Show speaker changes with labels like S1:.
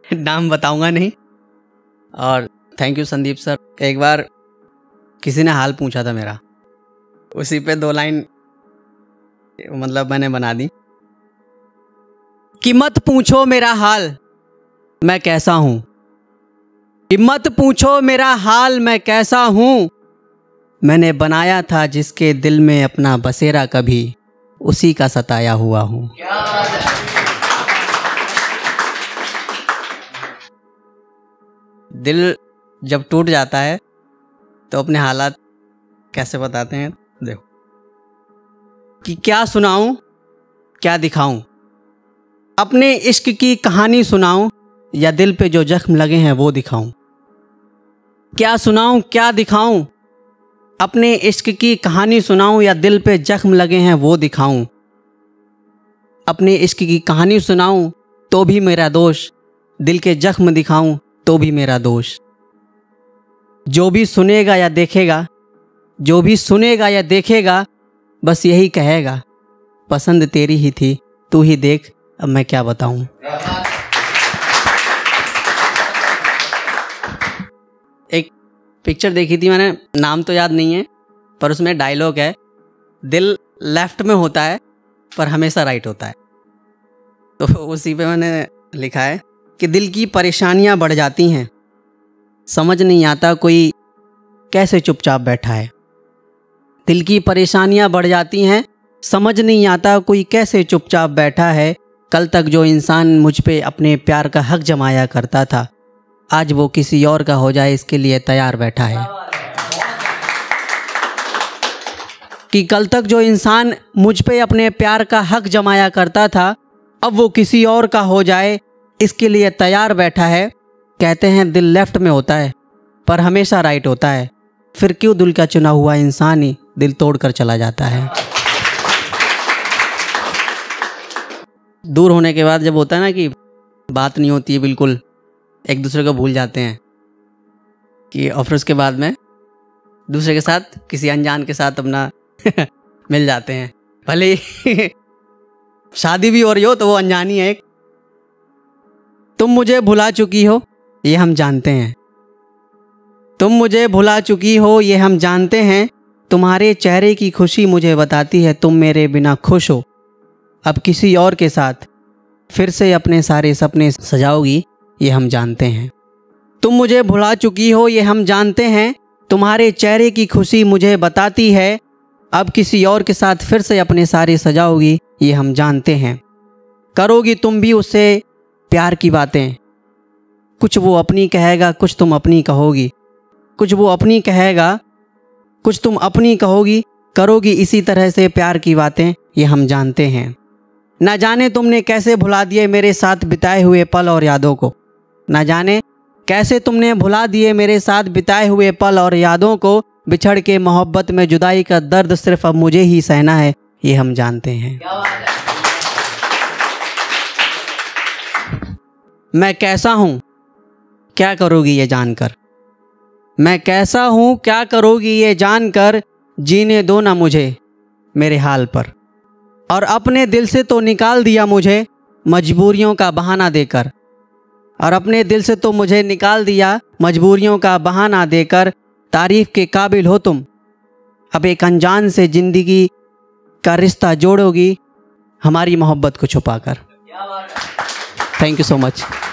S1: नाम बताऊंगा नहीं। और थैंक यू संदीप सर। एक बार किसी ने हाल पूछा था मेरा, उसी पे 2 लाइन मतलब मैंने बना दी कि मत पूछो मेरा हाल मैं कैसा हूं, कि मत पूछो मेरा हाल मैं कैसा हूं, मैंने बनाया था जिसके दिल में अपना बसेरा कभी उसी का सताया हुआ हूं। दिल जब टूट जाता है तो अपने हालात कैसे बताते हैं, देखो कि क्या सुनाऊं क्या दिखाऊं, अपने इश्क की कहानी सुनाऊं या दिल पे जो जख्म लगे हैं वो दिखाऊं। क्या सुनाऊं क्या दिखाऊं, अपने इश्क की कहानी सुनाऊं या दिल पे जख्म लगे हैं वो दिखाऊं। अपने इश्क की कहानी सुनाऊं तो भी मेरा दोष, दिल के जख्म दिखाऊं तो भी मेरा दोष। जो भी सुनेगा या देखेगा, जो भी सुनेगा या देखेगा बस यही कहेगा पसंद तेरी ही थी तू ही देख अब मैं क्या बताऊं। एक पिक्चर देखी थी मैंने, नाम तो याद नहीं है, पर उसमें डायलॉग है दिल लेफ्ट में होता है पर हमेशा राइट होता है। तो उसी पे मैंने लिखा है कि दिल की परेशानियां बढ़ जाती हैं, समझ नहीं आता कोई कैसे चुपचाप बैठा है। दिल की परेशानियां बढ़ जाती हैं, समझ नहीं आता कोई कैसे चुपचाप बैठा है। कल तक जो इंसान मुझ पे अपने प्यार का हक जमाया करता था, आज वो किसी और का हो जाए इसके लिए तैयार बैठा है। कि कल तक जो इंसान मुझ पे अपने प्यार का हक जमाया करता था, अब वो किसी और का हो जाए इसके लिए तैयार बैठा है। कहते हैं दिल लेफ्ट में होता है पर हमेशा राइट होता है, फिर क्यों दिल का चुना हुआ इंसान ही दिल तोड़कर चला जाता है। दूर होने के बाद जब होता है ना कि बात नहीं होती है, बिल्कुल एक दूसरे को भूल जाते हैं, कि और उसके बाद में दूसरे के साथ किसी अनजान के साथ अपना मिल जाते हैं, भले ही शादी भी हो रही हो तो वो अनजानी है। एक तुम मुझे भुला चुकी हो ये हम जानते हैं, तुम मुझे भुला चुकी हो ये हम जानते हैं, तुम्हारे चेहरे की खुशी मुझे बताती है तुम मेरे बिना खुश हो, अब किसी और के साथ फिर से अपने सारे सपने सजाओगी ये हम जानते हैं। तुम मुझे भुला चुकी हो ये हम जानते हैं, तुम्हारे चेहरे की खुशी मुझे बताती है, अब किसी और के साथ फिर से अपने सारे सजाओगी ये हम जानते हैं। करोगी तुम भी उससे प्यार की बातें, कुछ वो अपनी कहेगा कुछ तुम अपनी कहोगी, कुछ वो अपनी कहेगा कुछ तुम अपनी कहोगी, करोगी इसी तरह से प्यार की बातें ये हम जानते हैं। ना जाने तुमने कैसे भुला दिए मेरे साथ बिताए हुए पल और यादों को, ना जाने कैसे तुमने भुला दिए मेरे साथ बिताए हुए पल और यादों को, बिछड़ के मोहब्बत में जुदाई का दर्द सिर्फ अब मुझे ही सहना है ये हम जानते हैं। मैं कैसा हूँ क्या करोगी ये जानकर, मैं कैसा हूँ क्या करोगी ये जानकर, जीने दो ना मुझे मेरे हाल पर, और अपने दिल से तो निकाल दिया मुझे मजबूरियों का बहाना देकर, और अपने दिल से तो मुझे निकाल दिया मजबूरियों का बहाना देकर, तारीफ के काबिल हो तुम अब एक अनजान से जिंदगी का रिश्ता जोड़ोगी हमारी मोहब्बत को छुपाकर। Thank you so much.